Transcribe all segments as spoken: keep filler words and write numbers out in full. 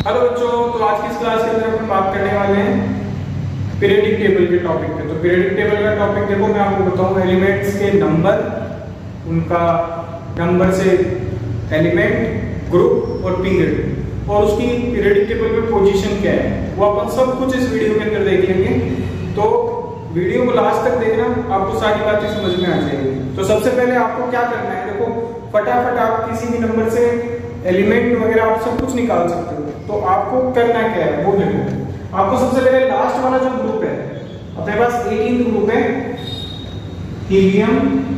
Hello बच्चों, तो आज की इस क्लास के अंदर अपन बात करने वाले हैं पीरियडिक टेबल के टॉपिक पे। तो पीरियडिक टेबल का टॉपिक देखो, मैं आपको बताऊं एलिमेंट्स के नंबर, उनका नंबर से एलिमेंट, ग्रुप और पीरियड, और उसकी पीरियडिक टेबल में पोजीशन क्या है, वो अपन सब कुछ इस वीडियो के अंदर देख लेंगे। तो वीडियो को लास्ट तक देखना, आपको सारी बातें समझ में आ जाएगी। तो सबसे पहले आपको क्या करना है, देखो फटाफट आप किसी भी नंबर से एलिमेंट वगैरह आप सब कुछ निकाल सकते हो। तो आपको करना क्या है वो देखो। आपको सबसे पहले लास्ट वाला जो ग्रुप है, अपने पास अठारह ग्रुप है, helium,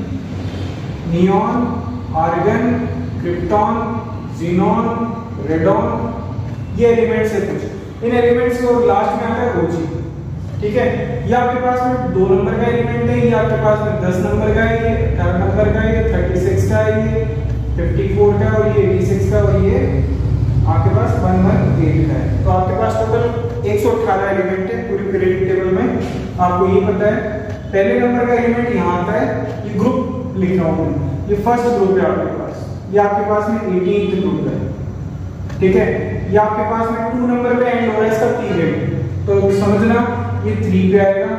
neon, argon, krypton, xenon, radon, ये एलिमेंट्स है कुछ। इन एलिमेंट्स को लास्ट में आता है ओजी, ठीक है। ये आपके पास में दो नंबर का एलिमेंट है, ये आपके पास में दस नंबर का है, ये अठारह नंबर का है, ये छत्तीस का है, ये चौवन का, और ये छियासी का, और ये आपके पास एक सौ अठारह का है। तो आपके पास टोटल एक सौ अठारह एलिमेंट है पूरी पीरियडिक टेबल में। आपको ये पता है पहले नंबर का एलिमेंट यहाँ आता है, ये ग्रुप लिख रहा हूँ, ये फर्स्ट ग्रुप है आपके पास, ये आपके पास में अठारह ग्रुप है, ठीक है। ये आपके पास में टू नंबर पे एंड हो रहा है इसका पीरियड, तो समझना ये थ्री पे आएगा,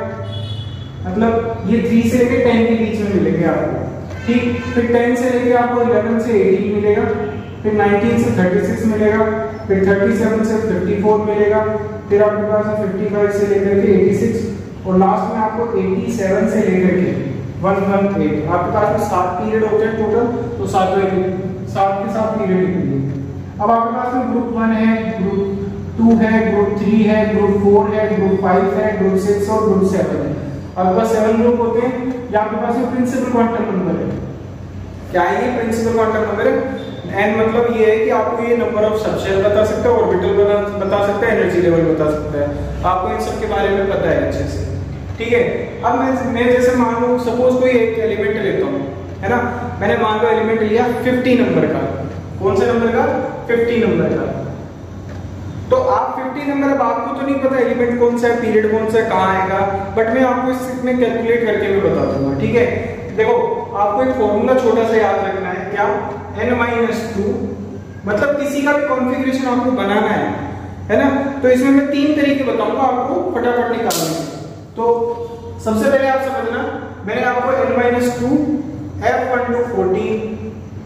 मतलब ये थ्री से लेके टेन के बीच में मिलेंगे आपको, ठीक। फिर टेन से लेके आपको इलेवन से अठारह मिलेगा, फिर उन्नीस से छत्तीस मिलेगा, फिर सैंतीस से चौवन मिलेगा, फिर आपके पास पचपन से लेकर के छियासी, और लास्ट में आपको सत्तासी से लेकर के एक सौ अठारह। आपके पास में सात पीरियड होते हैं टोटल, तो सात सात के साथ पीरियड निकलेंगे। अब आपके पास में ग्रुप वन है, ग्रुप टू है, ग्रुप थ्री है, ग्रुप फोर है, ग्रुप फाइव है, ग्रुप सिक्स और ग्रुप सेवन है। आपके पास सेवन ग्रुप होते हैं। ये आपके पास में प्रिंसिपल क्वांटम नंबर है। क्या है ये प्रिंसिपल क्वांटम नंबर है? एन मतलब ये है कि आपको ये नंबर ऑफ सबशेल बता सकता है, ऑर्बिटल बता बता सकता है, एनर्जी लेवल बता सकता है। आपको इन सब के बारे में पता है अच्छे से, ठीक है। अब मैं मैं जैसे मान लो सपोज कोई एक एलिमेंट लेता हूँ, है ना। मैंने मान लो एलिमेंट लिया पचास नंबर का। कौन से नंबर का? पचास नंबर का। तो आप पचास नंबर, अब आपको तो नहीं पता एलिमेंट कौन सा है, पीरियड कौन सा है, कहाँ आएगा, बट मैं आपको इसमें कैलकुलेट करके मैं बता दूंगा, ठीक है। देखो आपको एक फॉर्मूला छोटा सा याद रखना है, क्या? n माइनस टू, मतलब किसी का भी कॉन्फ़िगरेशन आपको बनाना है, है ना। तो इसमें मैं तीन तरीके बताऊंगा आपको फटाफट निकालने। तो सबसे पहले आप समझना, मैंने आपको n minus two, F one two fourteen,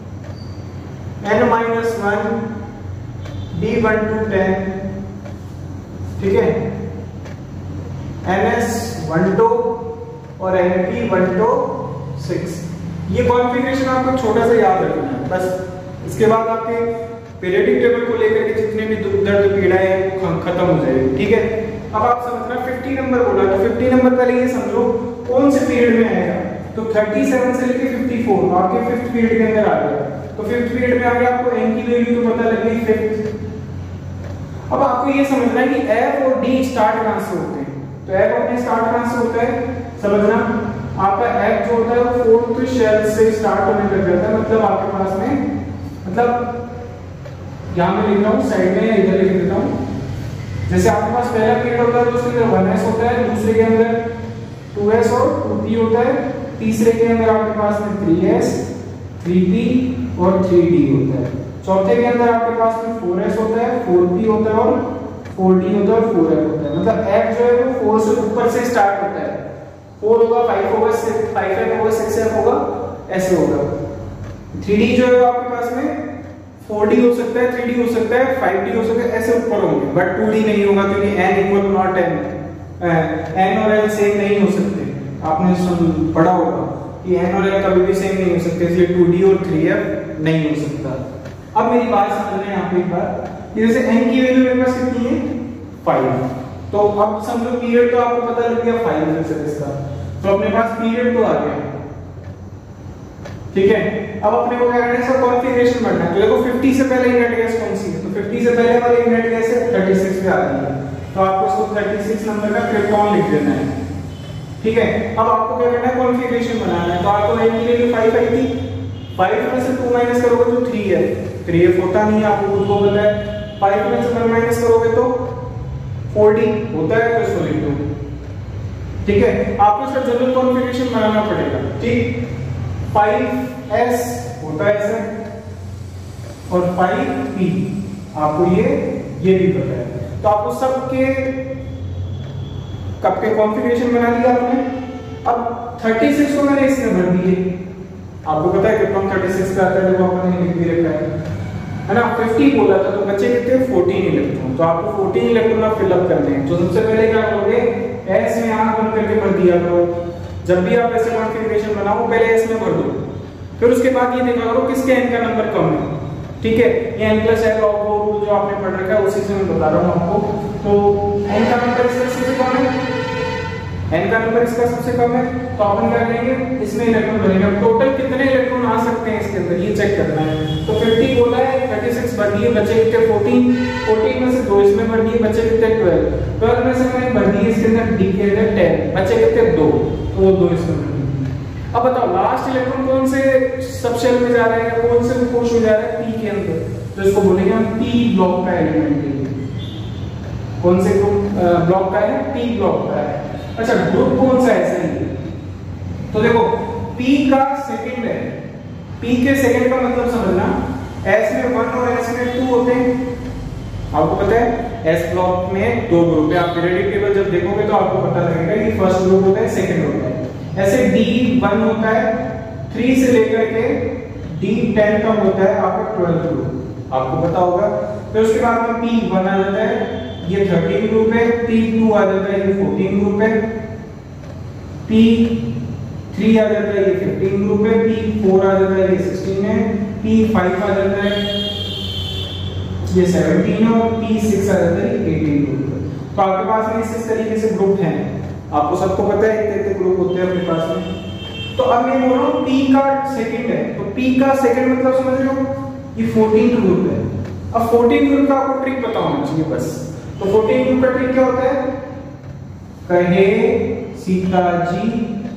n minus one, D one two ten, ठीक है, ns वन टू और np वन टू सिक्स। ये कॉन्फ़िगरेशन आपको छोटा सा याद रखना है बस। इसके बाद आपके पीरियडिक टेबल को लेकर के जितने भी दुख दर्द पीड़ाएं हैं वो खत्म हो जाएगी, ठीक है। अब आप समझना पचास नंबर बोला, तो पचास नंबर पहले ये समझो कौन से पीरियड में आएगा। तो सैंतीस से लेके चौवन आपके फिफ्थ पीरियड के अंदर आ गया। तो फिफ्थ पीरियड में आ गया, आपको n की वैल्यू तो पता लग गई फिफ्थ। अब आपको ये समझना है कि f और d स्टार्ट कहां से होते हैं। तो f और d स्टार्ट कहां से होता है, समझना। आपका f जो होता है वो फोर्थ शेल से स्टार्ट होने लग जाता है, मतलब आपके पास में, मतलब यहां मैं लिख रहा हूं साइड में या इधर लिख देता हूं। जैसे आपके पास पहला पीरियड होता है तो उसके अंदर वन एस होता है, दूसरे के अंदर टू एस और टू पी होता है, तीसरे के अंदर आपके पास में थ्री एस, थ्री पी और थ्री डी होता है, चौथे के अंदर आपके पास में फोर एस होता है, फोर पी होता है और फोर डी होता है और फोर एफ होता है। मतलब f जो है वो फोर से ऊपर से स्टार्ट होता है, फोर होगा, फाइव होगा, फाइव एफ होगा, सिक्स एफ होगा, ऐसे होगा। थ्री डी जो है आपके पास में फोर डी हो सकता है, थ्री डी हो सकता है, फाइव डी हो सकता है, ऐसे ऊपर होंगे, बट टू डी नहीं होगा क्योंकि n equal not n, n और l सेम नहीं हो सकते। आपने सुन पढ़ा होगा कि n और l कभी भी सेम नहीं हो सकते, इसलिए टू डी और थ्री एफ नहीं हो सकता। अब मेरी बात समझना है यहाँ पे एक बार, जैसे n की वैल्यू मेरे पास कितनी है, फाइव। तो अब समझो पीरियड तो आपको पता लग गया फाइव है इसका, तो अपने पास पीरियड तो आ गया, ठीक है। अब अपने को क्या करना है, इसका कॉन्फ़िगरेशन बढ़ना है। तो देखो पचास से पहले यूनिट गैस कौन सी है, तो पचास से पहले वाली यूनिट गैस है छत्तीस पे आती है, तो आपको इसको छत्तीस नंबर का क्रिप्टॉन लिख देना है, ठीक है। अब आपको क्या करना है, कॉन्फ़िगरेशन बनाना है। तो आपको n की वैल्यू फाइव आई थी, फाइव में से टू माइनस करोगे तो थ्री है, थ्री एफ होता नहीं है, आपको खुद को पता है। फाइव में से वन माइनस करोगे तो फोर डी होता है, तो इसको लिख दो, ठीक है। आपको इसका जनरल कॉन्फ़िगरेशन बनाना पड़ेगा, ठीक। फाइव एस होता है ऐसे और फाइव पी, आपको ये ये भी पता है। तो आपको सबके कप के कॉन्फ़िगरेशन बना दिया आपने। अब छत्तीस को मैंने इसमें भर दिए। आपको पता है क्रिप्टॉन छत्तीस का आता है, देखो आपने लिख भी रखा है है ना। पचास बोला था तो बच्चे कितने चौदह इलेक्ट्रॉन, तो आपको चौदह इलेक्ट्रॉन फिल अप करने हैं। तो सबसे पहले क्या करोगे, एस में आंख बंद करके भर दिया करो। जब भी आप ऐसे कॉन्फ़िगरेशन बनाओ पहले एस में भर दो, फिर उसके बाद ये देखा करो किसके एन का नंबर कम है। ठीक है, ये एन प्लस है रूल जो आपने पढ़ रखा है उसी से मैं बता रहा हूं आपको। तो एन का नंबर इसका सबसे कम है, एन का नंबर इसका सबसे कम है, तो अपन क्या करेंगे इसमें इलेक्ट्रॉन भरेंगे। टोटल कितने इलेक्ट्रॉन आ सकते हैं इसके अंदर ये चेक करना है। तो पचास बोला है, छत्तीस भर दिए, बचे कितने चौदह, चौदह में से दो इसमें भर दिए, बचे कितने बारह, बारह में से मैंने भर दिए इसके अंदर डी के अंदर दस, बचे कितने दो, तो वो दो इसमें भर दिए। अब बताओ लास्ट इलेक्ट्रॉन कौन से सबशेल में जा रहा है, कौन से कोश में जा रहा है, पी के अंदर, तो इसको बोलेंगे हम पी ब्लॉक का एलिमेंट है। कौन से ब्लॉक का है, पी ब्लॉक का है। अच्छा ग्रुप कौन सा है सही, तो देखो P का सेकंड है, P के सेकंड का मतलब समझना, S में वन और S में टू होते हैं। आपको पता है S ब्लॉक में दो ग्रुप है, आप पीरियोडिक टेबल जब देखोगे तो आपको पता लगेगा कि फर्स्ट ग्रुप होता है, सेकंड होता है। ऐसे D वन होता है, थ्री से लेकर के D टेन तक होता है आपका ट्वेल्थ ग्रुप, आपको पता होगा। फिर उसके बाद में P वन आ जाता है, ये थर्टीन ग्रुप है, P टू आ जाता है, ये फोर्टीन ग्रुप है, P थ्री आ जाता है, ये फिफ्टीन ग्रुप है, P फोर आ जाता है, ये सिक्सटीन है, P फाइव आ जाता है, ये सेवनटीन है, और P सिक्स आ जाता है, ये एटीन ग्रुप है। तो आपके पास में इस तरीके से ग्रुप हैं, आपको सबको पता है इतने इतने ग्रुप होते हैं अपने पास में। तो अब मैं बोल रहा हूँ P का सेकंड है, तो P का सेकंड मतलब समझ रहे हो, ये फोर्टीन ग्रुप है। अब फोर्टीन ग्रुप का आपको ट्रिक पता होना चाहिए बस। तो फोर्टीन ग्रुप का ट्रिक क्या होता है, कहे सीता जी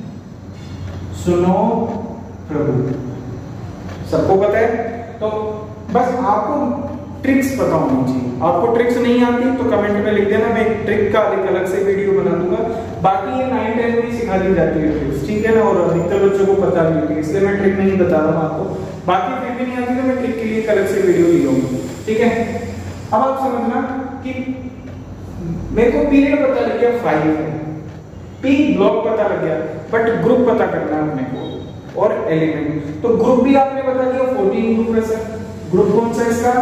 सुनो प्रभु, सबको पता है। तो बस आपको ट्रिक्स पता होनी चाहिए। आपको ट्रिक्स नहीं आती तो कमेंट में लिख देना, मैं एक ट्रिक का एक अलग से वीडियो बना दूंगा। बाकी ये नाइन टेन में सिखा दी जाती है ट्रिक्स, ठीक है ना, और अधिकतर बच्चों को पता भी होती है, इसलिए मैं ट्रिक नहीं बता रहा हूँ आपको। बाकी फिर भी नहीं आती तो मैं ट्रिक के लिए एक अलग से वीडियो लिया, ठीक है। अब आप समझना कि मेरे को पीरियड पता लग गया फाइव है, पी ब्लॉक पता लग गया, बट ग्रुप पता करना है अपने को और एलिमेंट। तो ग्रुप भी आपने बता दिया फोर्टीन ग्रुप है सर, ग्रुप कौन सा इसका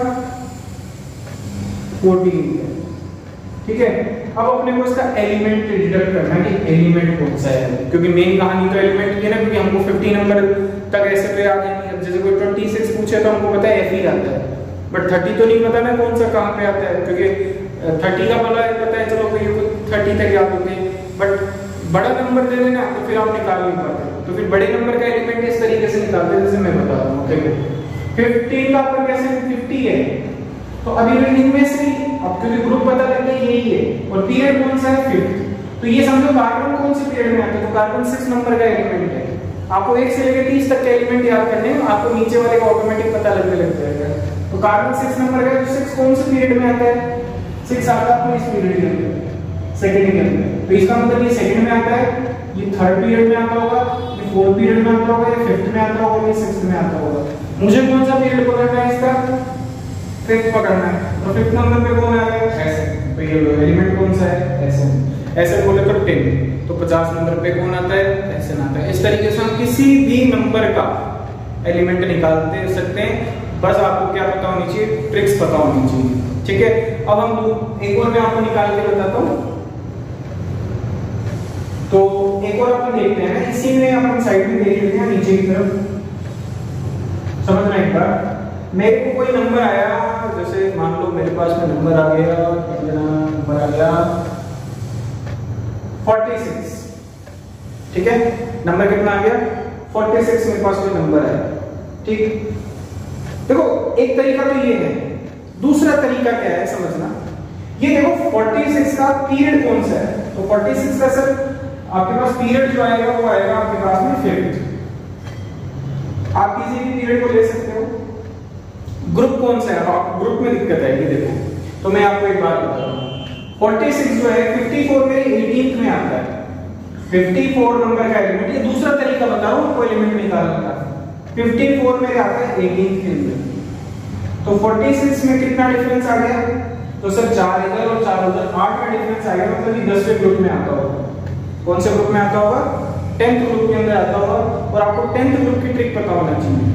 फोर्टीन है, ठीक है। अब अपने को इसका एलिमेंट डिडक्ट करना है कि एलिमेंट कौन सा है, क्योंकि मेन कहानी तो एलिमेंट की है ना, क्योंकि हमको फिफ्टी नंबर तक ऐसे तो याद नहीं। अब जैसे कोई ट्वेंटी सिक्स पूछे तो हमको पता है एफ ही आता है, बट थर्टी तो नहीं पता ना कौन सा कहां पे आता है, क्योंकि थर्टी का पता है पता है चलो कोई थर्टी तक याद होते हैं, बट बड़ा नंबर दे देना तो फिर आप निकाल नहीं पाते। तो फिर बड़े नंबर का एलिमेंट इस तरीके से निकालते हैं जैसे मैं बता रहा हूँ, ठीक है। फिफ्टीन का अपन कैसे फिफ्टी है, तो अभी इनमें से अब क्योंकि ग्रुप पता लग गया यही है, और पीरियड कौन सा है फिफ्थ, तो ये समझो कार्बन कौन से पीरियड में आता है, तो कार्बन सिक्स नंबर का एलिमेंट है। आपको एक से लेकर तीस तक के एलिमेंट याद करने हैं, आपको नीचे वाले का ऑटोमेटिक पता लगने लग जाएगा। तो कार्बन सिक्स नंबर का, तो सिक्स कौन से पीरियड में आता है, सिक्स आता है इस पीरियड के अंदर, सेकंड के अंदर, तो इसका मतलब ये सेकंड में आता है, ये थर्ड पीरियड में आता होगा, ये फोर्थ पीरियड में आता होगा, ये फिफ्थ में आता होगा, ये सिक्स्थ में आता होगा। मुझे कौन सा पीरियड पकड़ना है इसका, फिफ्थ पकड़ना है, तो फिफ्थ नंबर पे कौन आ गया ऐसे, तो ये एलिमेंट कौन सा है ऐसे, ऐसे बोले तो टेन, तो पचास नंबर पे कौन आता है ऐसे आता है। इस तरीके से हम किसी भी नंबर का एलिमेंट निकालते सकते हैं, बस आपको क्या पता होनी चाहिए, ट्रिक्स पता होनी चाहिए, ठीक है। अब हम एक और मैं आपको निकाल के बताता हूँ। तो एक और अपन देखते हैं ना, इसी में अपन साइड में देख लेते हैं नीचे की तरफ, समझना एक बार। मेरे को कोई नंबर आया, जैसे मान लो मेरे पास में नंबर आ गया, नंबर आ गया छियालीस, ठीक है। नंबर कितना आ गया छियालीस, मेरे पास कोई नंबर आया, ठीक। देखो एक तरीका तो ये है, दूसरा तरीका क्या है समझना, ये देखो छियालीस का पीरियड कौन सा है, तो छियालीस का सर आपके पास पीरियड जो आएगा वो आएगा आपके पास में फिफ्थ। आप किसी भी पीरियड को ले सकते हो। ग्रुप कौन सा है, आप ग्रुप में दिक्कत है ये देखो, तो मैं आपको एक बात बता रहा हूँ, छियालीस जो है चौवन में अठारहवें में आता है, चौवन नंबर का एलिमेंट, ये दूसरा तरीका बता रहा हूँ कोई एलिमेंट निकालने का। चौवन में आता है अठारहवें के अंदर, तो छियालीस में कितना डिफरेंस आ गया, तो सर चार इधर और चार उधर, आठ का डिफरेंस आएगा, मतलब ये दसवें ग्रुप में आता होगा। कौन से ग्रुप में आता होगा? टेंथ ग्रुप के अंदर आता होगा। और आपको टेंथ ग्रुप की ट्रिक पता होना चाहिए,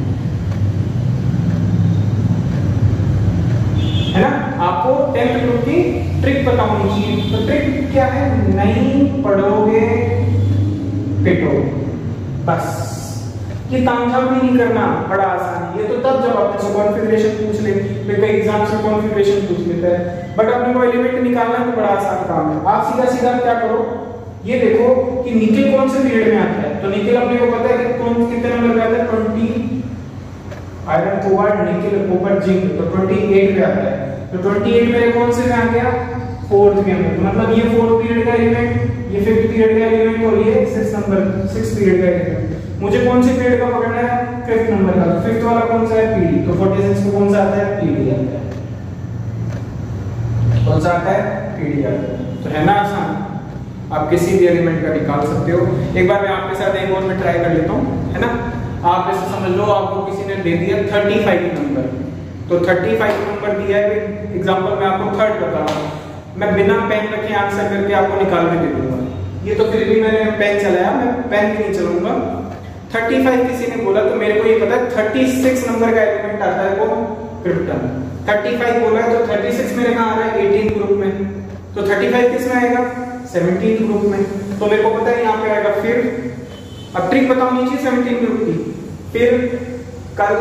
है ना? आपको टेंथ ग्रुप की ट्रिक पता होनी चाहिए। तो ट्रिक क्या है? नहीं पढ़ोगे पिटो, बस। ये तामझाम भी नहीं करना, बड़ा आसान है। ये तो तब जब आपने कॉन्फ़िगरेशन पूछ ले, फिर कई एग्जाम से कॉन्फ़िगरेशन पूछ लेता है, बट अपने को एलिमेंट निकालना तो बड़ा आसान काम है। आप सीधा सीधा क्या करो, ये देखो कि निकेल कौन से पीरियड में आता है। तो निकेल अपने को पता है कि कौन कितने नंबर का आता है, twenty. Iron cobalt nickel copper zinc, तो अट्ठाईस पे आता है। तो अट्ठाईस मेरे कौन से में आ गया? फोर्थ के अंदर। मतलब ये फोर्थ पीरियड का एलिमेंट, ये फिफ्थ पीरियड का एलिमेंट और ये सिक्स नंबर सिक्स पीरियड का एलिमेंट। मुझे कौन से पीरियड का पकड़ना है? फिफ्थ नंबर का। फिफ्थ वाला कौन सा है? पीडी। तो छियालीस को कौन सा आता है? पीडी आता है। कौन सा आता है? पीडी आता है। तो है ना आसान, आप किसी भी एलिमेंट का निकाल सकते हो। एक बार मैं आपके साथ एक और में ट्राई कर लेता हूँ, है ना? आप ऐसे समझ लो, आपको किसी ने दे दिया पैंतीस नंबर, तो पैंतीस नंबर दिया है। एग्जांपल में आपको थर्ड बता रहा हूँ, मैं बिना पेन रखे आंसर करके आपको निकाल के दे दूंगा। ये तो फिर भी मैंने पेन चलाया, मैं पेन भी नहीं चलाऊंगा। पैंतीस किसी ने बोला तो मेरे को ये पता है छत्तीस नंबर का एलिमेंट आता है वो क्रिप्टन। पैंतीस बोला है तो छत्तीस मेरे कहाँ आ रहा है? अठारह ग्रुप में। तो पैंतीस किस में आएगा? सत्रह ग्रुप में। तो मेरे को पता है यहाँ पे आएगा। फिर अब ट्रिक बताओ नीचे सत्रह ग्रुप की। फिर कल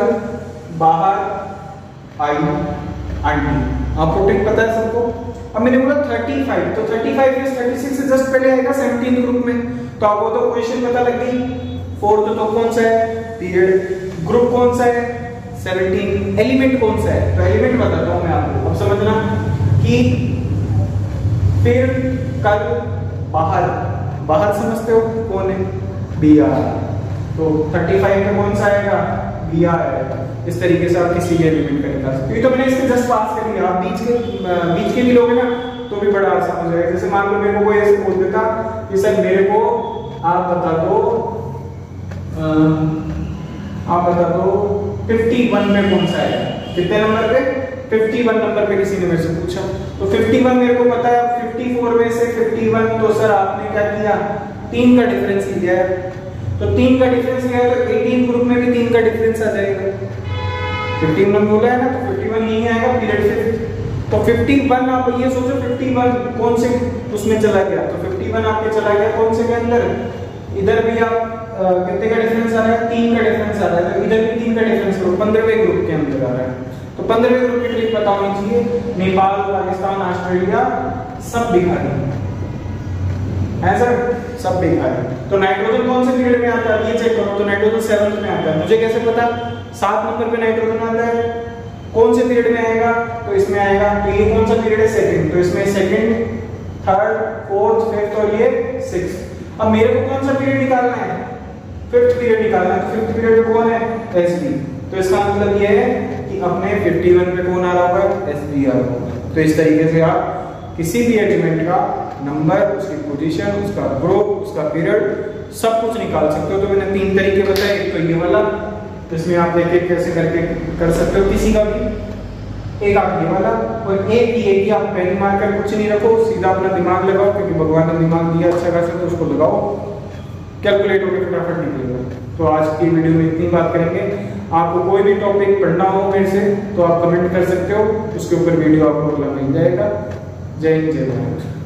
बाहर आई आंटी, आपको ट्रिक पता है सबको। अब मैंने बोला पैंतीस, तो पैंतीस प्लस छत्तीस से जस्ट पहले आएगा सत्रह ग्रुप में। तो आपको तो क्वेश्चन पता लग गई। फोर्थ तो कौन सा है? पीरियड। ग्रुप कौन सा है? सत्रह। एलिमेंट कौन सा है? तो एलिमेंट बताता हूं मैं आपको, अब समझना कि फिर कल बाहर, बाहर समझते हो कौन है? B R. तो पैंतीस में कौन सा आएगा? बी आर आएगा। इस तरीके से आप किसी भी एलिमेंट का निकाल सकते हो। तो मैंने इसके जस्ट पास कर दिया। आप बीच के बीच के भी लोगे ना तो भी बड़ा आसान हो जाएगा। जैसे मान लो मेरे को कोई ऐसे बोल देता कि सर मेरे को आप बता दो, आप बता दो इक्यावन में कौन सा है? कितने नंबर पे? इक्यावन नंबर पे किसी ने मेरे से पूछा। तो इक्यावन मेरे को पता है। चौवन में से इक्यावन, तो सर आपने क्या किया? तीन का डिफरेंस लिया है। तो तीन का डिफरेंस लिया है तो अठारह ग्रुप में भी तीन का डिफरेंस आ जाएगा। इक्यावन बोला है ना, तो इक्यावन नहीं आएगा पीरियड से। तो इक्यावन आप ये सोचो इक्यावन कौन से उसमें चला गया? तो इक्यावन आपके चला गया कौन से के अंदर? इधर भी आप कितने का डिफरेंस आ रहा है? तीन का डिफरेंस आ रहा है। तो इधर भी तीन का डिफरेंस करो, पंद्रहवें ग्रुप के अंदर आ रहा है। तो पंद्रहवें ग्रुप की ट्रिक पता होनी चाहिए। नेपाल, पाकिस्तान, ऑस्ट्रेलिया सब दिखा दिए है सर, सब दिखा है। तो नाइट्रोजन कौन से पीरियड में आता है? ये चेक करो। तो नाइट्रोजन सेवंथ में आता है। मुझे कैसे पता? सात नंबर पे नाइट्रोजन आता है। कौन से पीरियड में आएगा? तो इसमें आएगा। तो ये कौन सा पीरियड है? सेकंड। तो इसमें सेकंड, थर्ड, फोर्थ, फिफ्थ और ये सिक्स। अब मेरे को कौन सा पीरियड निकालना है? फिफ्थ पीरियड निकालना है। तो फिफ्थ पीरियड में कौन है? एसबी। तो इसका मतलब ये है कि अपने इक्यावन पे कौन आ रहा होगा? एसबी आ रहा होगा। तो इस तरीके से आप किसी भी एलिमेंट का नंबर, उसकी पोजीशन, उसका ग्रुप, उसका पीरियड सब कुछ निकाल सकते हो। तो मैंने तीन तरीके बताए। एक तो ये वाला, तो इसमें आप देखिए कैसे करके कर सकते हो किसी का भी। एक आप ये वाला, और एक ये कि आप पेन मार कर कुछ नहीं रखो, सीधा अपना दिमाग लगाओ, क्योंकि भगवान ने दिमाग दिया अच्छा खासा, तो उसको लगाओ, कैलकुलेट होकर फटाफट निकलेगा। तो आज की वीडियो में इतनी बात करेंगे। आपको कोई भी टॉपिक पढ़ना हो मेरे से तो आप कमेंट कर सकते हो, उसके ऊपर वीडियो आपको मिल जाएगा। जय हिंद, जय भारत।